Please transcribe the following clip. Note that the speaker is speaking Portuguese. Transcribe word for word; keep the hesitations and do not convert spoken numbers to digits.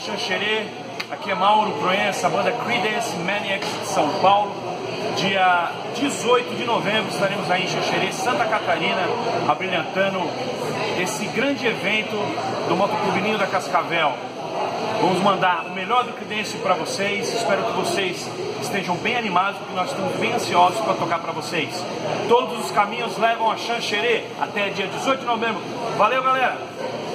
Xanxerê, aqui é Mauro Proença, a banda Creedence Maniacs de São Paulo. Dia dezoito de novembro estaremos aí em Xanxerê, Santa Catarina, abrilhantando esse grande evento do Motoclube Ninho da Cascavel. Vamos mandar o melhor do Creedence para vocês, espero que vocês estejam bem animados, porque nós estamos bem ansiosos para tocar para vocês. Todos os caminhos levam a Xanxerê até dia dezoito de novembro. Valeu, galera!